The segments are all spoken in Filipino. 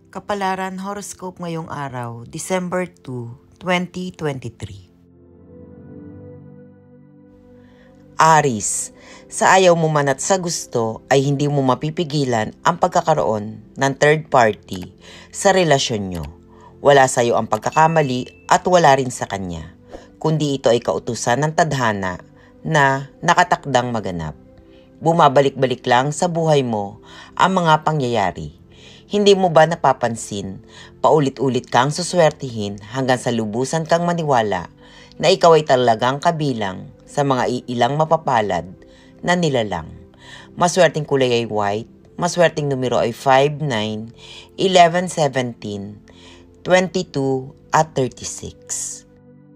Kapalaran Horoscope ngayong araw, December 2, 2023. Aries, sa ayaw mo man at sa gusto ay hindi mo mapipigilan ang pagkakaroon ng third party sa relasyon nyo. Wala sa iyo ang pagkakamali at wala rin sa kanya, kundi ito ay kautusan ng tadhana na nakatakdang maganap. Bumabalik-balik lang sa buhay mo ang mga pangyayari. Hindi mo ba napapansin, paulit-ulit kang suswertihin hanggang sa lubusan kang maniwala na ikaw ay talagang kabilang sa mga iilang mapapalad na nilalang. Maswerteng kulay ay white, maswerteng numero ay 5, 9, 11, 17, 22 at 36.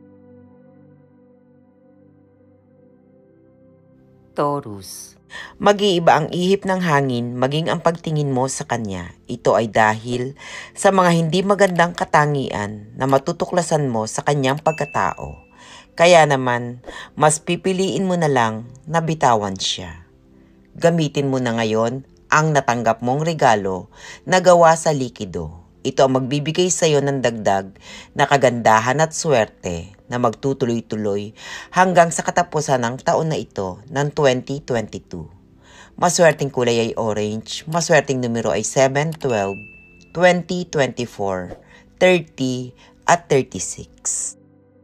Taurus, mag-iiba ang ihip ng hangin maging ang pagtingin mo sa kanya. Ito ay dahil sa mga hindi magandang katangian na matutuklasan mo sa kanyang pagkatao. Kaya naman, mas pipiliin mo na lang na bitawan siya. Gamitin mo na ngayon ang natanggap mong regalo na gawa sa likido. Ito ang magbibigay sa iyo ng dagdag na kagandahan at swerte na magtutuloy-tuloy hanggang sa katapusan ng taon na ito ng 2022. Maswerteng kulay ay orange, maswerteng numero ay 7, 12, 20, 24, 30 at 36.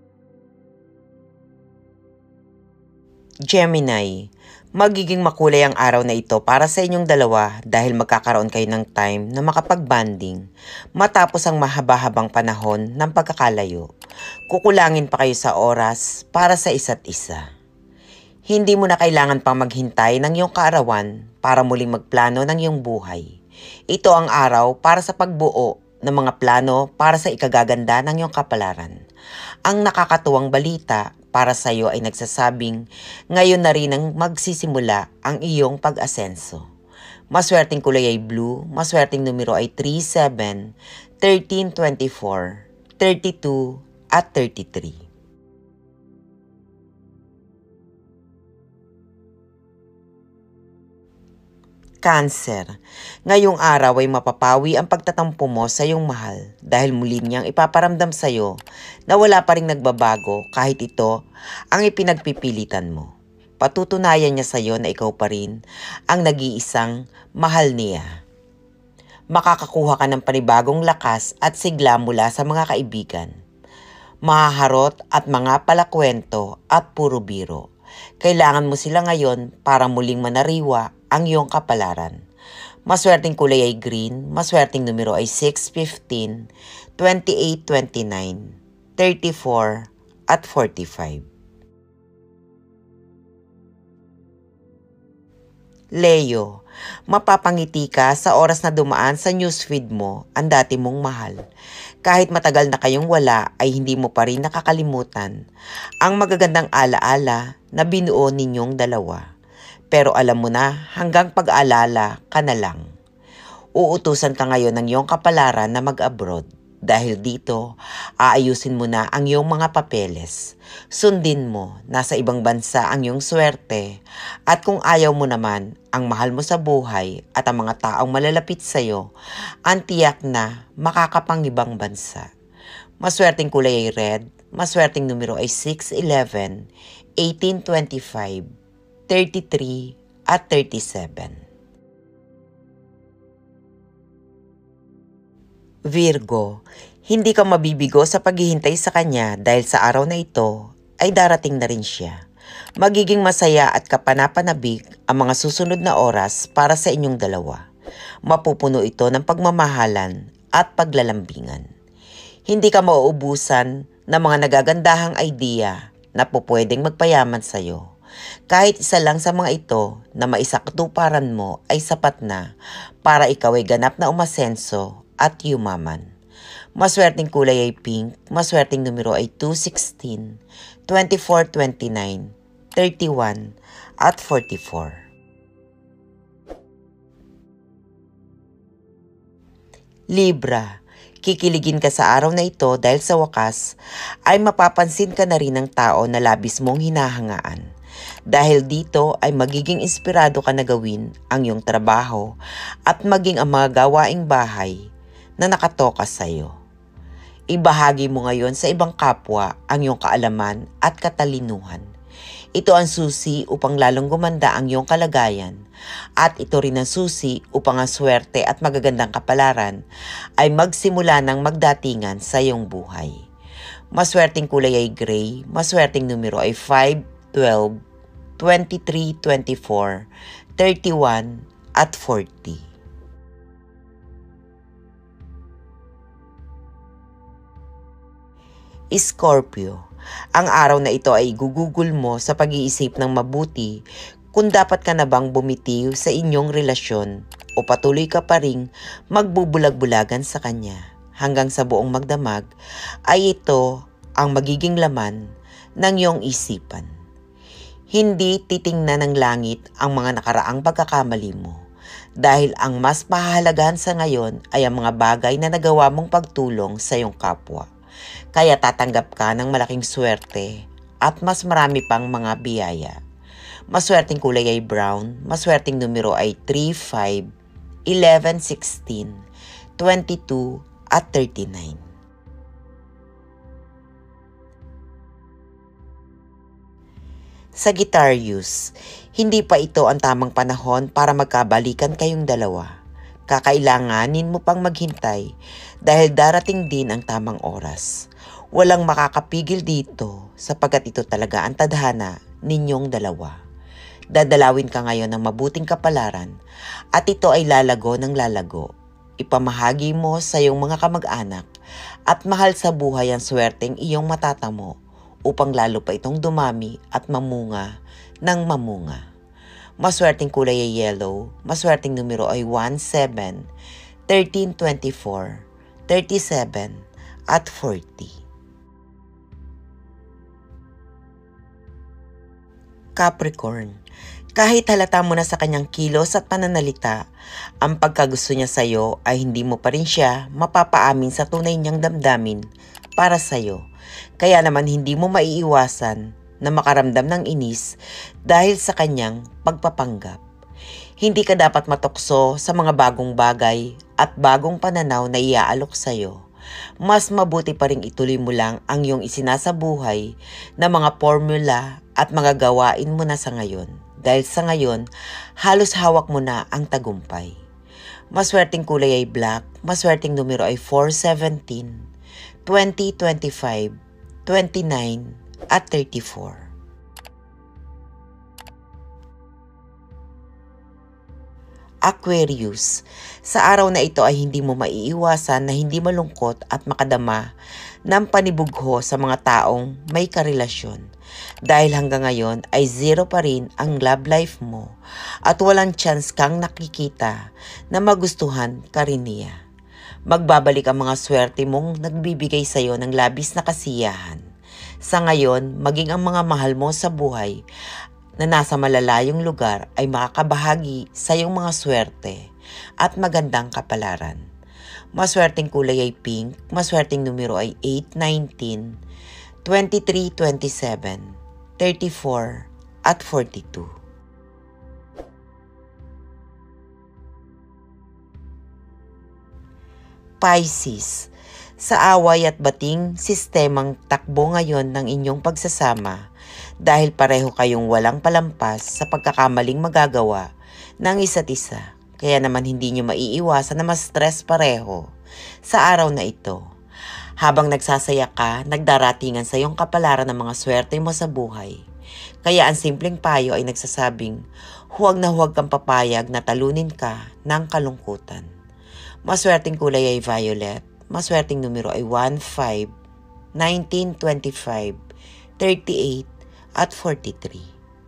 Gemini, magiging makulay ang araw na ito para sa inyong dalawa dahil magkakaroon kayo ng time na makapag-bonding matapos ang mahaba-habang panahon ng pagkakalayo. Kukulangin pa kayo sa oras para sa isa't isa. Hindi mo na kailangan pang maghintay ng iyong kaarawan para muling magplano ng iyong buhay. Ito ang araw para sa pagbuo ng mga plano para sa ikagaganda ng iyong kapalaran. Ang nakakatuwang balita para sa iyo ay nagsasabing ngayon na rin ang magsisimula ang iyong pag-asenso. Maswerteng kulay ay blue, maswerteng numero ay 3, 7, 13, 24, 32 at 33. Cancer, ngayong araw ay mapapawi ang pagtatampo mo sa iyong mahal dahil muli niyang ipaparamdam sa iyo na wala pa ring nagbabago kahit ito ang ipinagpipilitan mo. Patutunayan niya sa iyo na ikaw pa rin ang nag-iisang mahal niya. Makakakuha ka ng panibagong lakas at sigla mula sa mga kaibigan, mahaharot at mga palakwento at puro biro. Kailangan mo sila ngayon para muling manariwa ang iyong kapalaran. Maswerteng kulay ay green, maswerteng numero ay 6, 15, 28, 29, 34 at 45. Leo, mapapangiti ka sa oras na dumaan sa newsfeed mo ang dati mong mahal. Kahit matagal na kayong wala ay hindi mo pa rin nakakalimutan ang magagandang alaala na binuo ninyong dalawa. Pero alam mo na hanggang pag-alala ka na lang. Uutusan ka ngayon ng iyong kapalaran na mag-abroad. Dahil dito, aayusin mo na ang iyong mga papeles. Sundin mo, nasa ibang bansa ang iyong swerte. At kung ayaw mo naman, ang mahal mo sa buhay at ang mga taong malalapit sa iyo, ang tiyak na makakapangibang bansa. Maswerteng kulay ay red, maswerteng numero ay 6, 11, 18, 25, 33 at 37. Virgo, hindi ka mabibigo sa paghihintay sa kanya dahil sa araw na ito ay darating na rin siya. Magiging masaya at kapanapanabik ang mga susunod na oras para sa inyong dalawa. Mapupuno ito ng pagmamahalan at paglalambingan. Hindi ka mauubusan ng mga nagagandahang idea na pupwedeng magpayaman sa iyo. Kahit isa lang sa mga ito na maisakatuparan mo ay sapat na para ikaw ay ganap na umasenso at yumaman. Maswerteng kulay ay pink, maswerteng numero ay 2, 16, 24, 29, 31 at 44. Libra, kikiligin ka sa araw na ito dahil sa wakas ay mapapansin ka na rin ng tao na labis mong hinahangaan. Dahil dito ay magiging inspirado ka na gawin ang iyong trabaho at maging ang mga gawaing bahay na nakatoka sa'yo. Ibahagi mo ngayon sa ibang kapwa ang iyong kaalaman at katalinuhan. Ito ang susi upang lalong gumanda ang iyong kalagayan at ito rin ang susi upang ang swerte at magagandang kapalaran ay magsimula ng magdatingan sa iyong buhay. Maswerteng kulay ay gray, maswerteng numero ay 5, 12, 23, 24, 31 at 40. Scorpio, ang araw na ito ay gugugol mo sa pag-iisip ng mabuti kung dapat ka na bang bumitiw sa inyong relasyon o patuloy ka pa ring magbubulag-bulagan sa kanya. Hanggang sa buong magdamag ay ito ang magiging laman ng iyong isipan. Hindi titingnan ng langit ang mga nakaraang pagkakamali mo dahil ang mas pahahalagahan sa ngayon ay ang mga bagay na nagawa mong pagtulong sa iyong kapwa. Kaya tatanggap ka ng malaking swerte at mas marami pang mga biyaya. Maswerteng kulay ay brown, maswerteng numero ay 3, 5, 11, 16, 22 at 39. Sagittarius, hindi pa ito ang tamang panahon para magkabalikan kayong dalawa. Kakailanganin mo pang maghintay dahil darating din ang tamang oras. Walang makakapigil dito sapagkat ito talaga ang tadhana ninyong dalawa. Dadalawin ka ngayon ng mabuting kapalaran at ito ay lalago ng lalago. Ipamahagi mo sa iyong mga kamag-anak at mahal sa buhay ang swerteng iyong matatamo upang lalo pa itong dumami at mamunga ng mamunga. Maswerteng kulay ay yellow, maswerteng numero ay 1, 7, 13, 24, 37 at 40. Capricorn, kahit halata mo na sa kanyang kilos at pananalita, ang pagkagusto niya sa iyo ay hindi mo pa rin siya mapapaamin sa tunay niyang damdamin para sa iyo. Kaya naman hindi mo maiiwasan na makaramdam ng inis dahil sa kanyang pagpapanggap. Hindi ka dapat matukso sa mga bagong bagay at bagong pananaw na iaalok sa iyo. Mas mabuti pa rin ituloy mo lang ang iyong isinasabuhay na mga formula at mga gawain mo na sa ngayon. Dahil sa ngayon, halos hawak mo na ang tagumpay. Maswerteng kulay ay black, maswerteng numero ay 4, 17, 20, 25, 29 at 34. Aquarius, sa araw na ito ay hindi mo maiiwasan na hindi malungkot at makadama ng panibugho sa mga taong may karelasyon. Dahil hanggang ngayon ay 0 pa rin ang love life mo at walang chance kang nakikita na magustuhan ka rin niya. Magbabalik ang mga swerte mong nagbibigay sa iyo ng labis na kasiyahan. Sa ngayon, maging ang mga mahal mo sa buhay na nasa malalayong lugar ay makakabahagi sa iyong mga swerte at magandang kapalaran. Maswerteng kulay ay pink, maswerteng numero ay 8, 19, 23, 27, 34 at 42. Pisces, sa away at bating sistemang takbo ngayon ng inyong pagsasama dahil pareho kayong walang palampas sa pagkakamaling magagawa ng isa't isa. Kaya naman hindi nyo maiiwasan na ma-stress pareho sa araw na ito. Habang nagsasaya ka, nagdaratingan sa iyong kapalaran ng mga swerte mo sa buhay. Kaya ang simpleng payo ay nagsasabing, huwag na huwag kang papayag na talunin ka ng kalungkutan. Maswerteng kulay ay violet, maswerteng numero ay 1, 5, 19, 25, 38 at 43.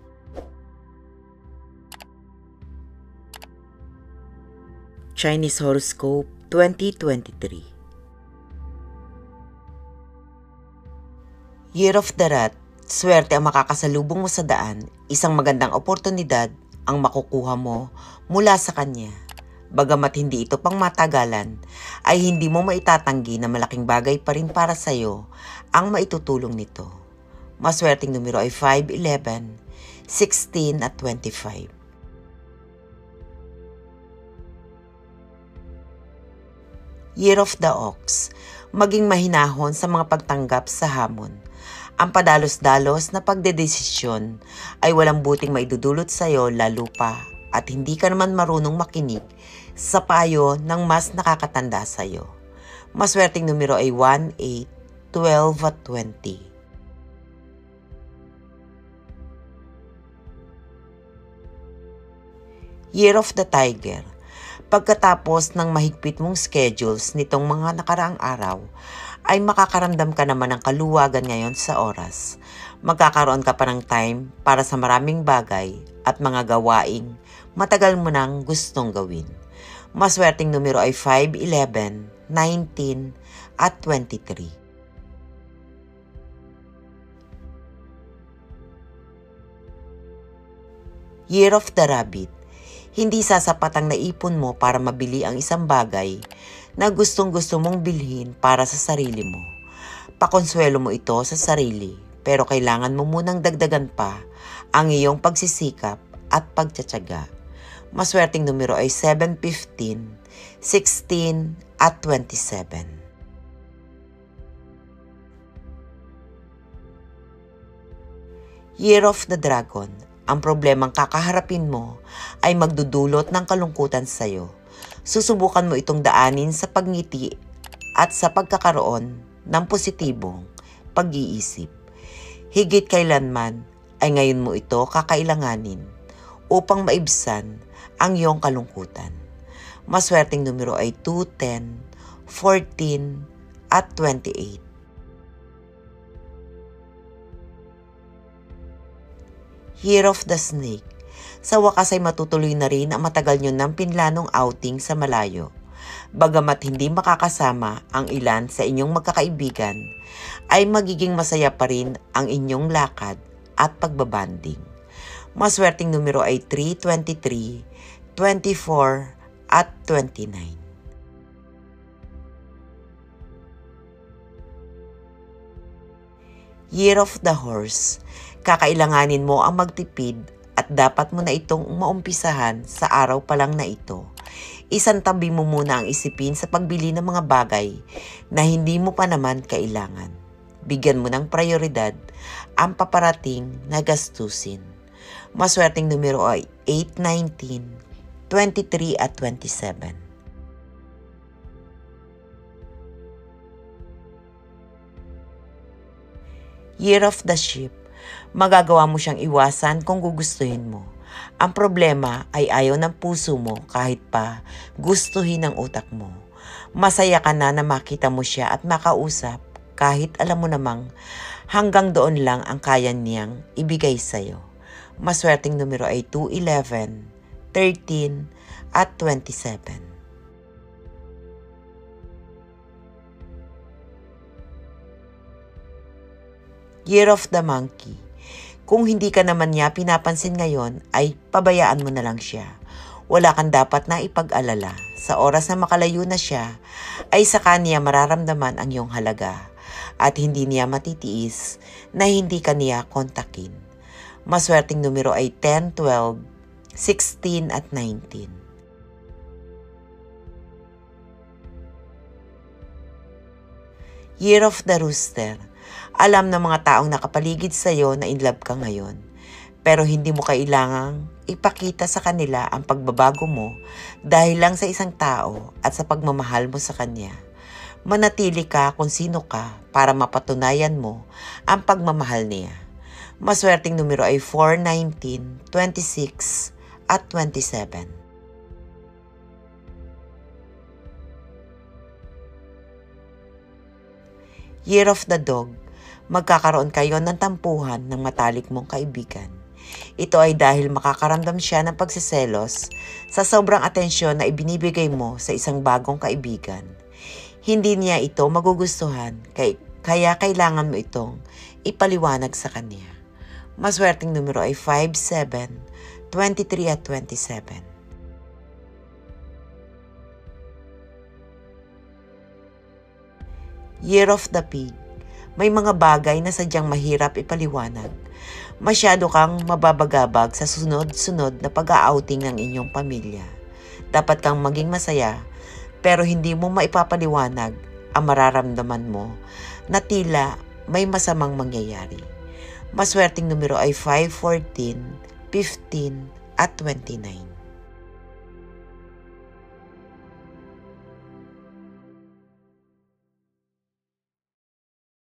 Chinese Horoscope 2023. Year of the Rat, swerte ang makakasalubong mo sa daan, isang magandang oportunidad ang makukuha mo mula sa kanya. Bagamat hindi ito pang matagalan, ay hindi mo maitatanggi na malaking bagay pa rin para sa iyo ang maitutulong nito. Maswerteng numero ay 5, 11, 16 at 25. Year of the Ox. Maging mahinahon sa mga pagtanggap sa hamon. Ang padalos-dalos na pagdedesisyon ay walang buting maidudulot sa iyo lalo pa at hindi ka naman marunong makinig sa payo ng mas nakakatanda sa iyo. Maswerteng numero ay 1, 8, 12 at 20. Year of the Tiger. Pagkatapos ng mahigpit mong schedules nitong mga nakaraang araw, ay makakaramdam ka naman ng kaluwagan ngayon sa oras. Magkakaroon ka pa ng time para sa maraming bagay at mga gawaing matagal mo nang gustong gawin. Maswerteng numero ay 5, 11, 19 at 23. Year of the Rabbit. Hindi sasapat ang naipon mo para mabili ang isang bagay na gustong-gusto mong bilhin para sa sarili mo. Pakonsuelo mo ito sa sarili, pero kailangan mo munang dagdagan pa ang iyong pagsisikap at pagtsatsaga. Maswerteng numero ay 7, 15, 16 at 27. Year of the Dragon. Ang problemang kakaharapin mo ay magdudulot ng kalungkutan sa iyo. Susubukan mo itong daanin sa pagngiti at sa pagkakaroon ng positibong pag-iisip. Higit kailanman ay ngayon mo ito kakailanganin upang maibsan ang iyong kalungkutan. Maswerteng numero ay 2, 10, 14 at 28. Year of the Snake. Sa wakas ay matutuloy na rin ang matagal nyo ng pinlanong outing sa malayo. Bagamat hindi makakasama ang ilan sa inyong magkakaibigan, ay magiging masaya pa rin ang inyong lakad at pagbabanding. Maswerteng numero ay 3, 23, 24 at 29. Year of the Horse. Kakailanganin mo ang magtipid at dapat mo na itong maumpisahan sa araw pa lang na ito. Isantabi mo muna ang isipin sa pagbili ng mga bagay na hindi mo pa naman kailangan. Bigyan mo ng prioridad ang paparating na gastusin. Maswerteng numero ay 8, 19, 23 at 27. Year of the Sheep. Magagawa mo siyang iwasan kung gugustuhin mo. Ang problema ay ayaw ng puso mo kahit pa gustuhin ng utak mo. Masaya ka na makita mo siya at makausap kahit alam mo namang hanggang doon lang ang kaya niyang ibigay sa'yo. Maswerteng numero ay 2, 11, 13 at 27. Year of the Monkey. Kung hindi ka naman niya pinapansin ngayon, ay pabayaan mo na lang siya. Wala kang dapat na ipag-alala. Sa oras na makalayo na siya, ay saka niya mararamdaman ang iyong halaga at hindi niya matitiis na hindi ka niya kontakin. Maswerteng numero ay 10, 12, 16 at 19. Year of the Rooster. Alam ng mga taong nakapaligid sa iyo na in love ka ngayon, pero hindi mo kailangang ipakita sa kanila ang pagbabago mo dahil lang sa isang tao at sa pagmamahal mo sa kanya. Manatili ka kung sino ka para mapatunayan mo ang pagmamahal niya. Maswerteng numero ay 4, 19, 26 at 27. Year of the Dog. Magkakaroon kayo ng tampuhan ng matalik mong kaibigan. Ito ay dahil makakaramdam siya ng pagsiselos sa sobrang atensyon na ibinibigay mo sa isang bagong kaibigan. Hindi niya ito magugustuhan, kaya kailangan mo itong ipaliwanag sa kanya. Maswerteng numero ay 5, 7, 23 at 27. Year of the Pig. May mga bagay na sadyang mahirap ipaliwanag. Masyado kang mababagabag sa sunod-sunod na pag-outing ng inyong pamilya. Dapat kang maging masaya pero hindi mo maipapaliwanag ang mararamdaman mo na tila may masamang mangyayari. Maswerteng numero ay 5, 14, 15 at 29.